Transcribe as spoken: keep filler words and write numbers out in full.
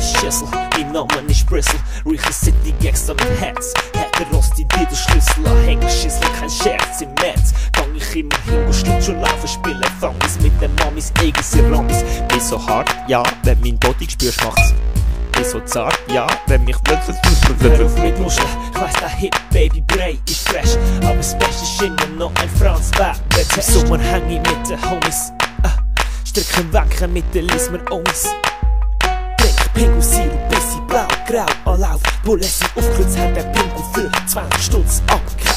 Schüssel, mein Name ist Bristol. Riche City Gangster mit Herz. Härter los die Schlüssel an Hängerschüssel, kein Scherz im März. Gang ich immer hin, wo Schlittschuhlaufen spielen, fang es mit den Mamis, Egis, Iramis. Bin so hart, ja, wenn mein Body spürst, macht's. Bin so zart, ja, wenn mich wirklich hör auf mit Muscheln, ich weiss, der Hip Baby Bray ist fresh. Aber das Beste ist immer noch ein Franz Weber. Im Sommer häng ich mit den Homies, äh, Stricken wecken mit den Lismer Omis. Trink Pingusirup, bis sie blau, grau, all auf. Bullen sind aufgelöst, haben den Pingu für zwanzig Stutz abgekriegt.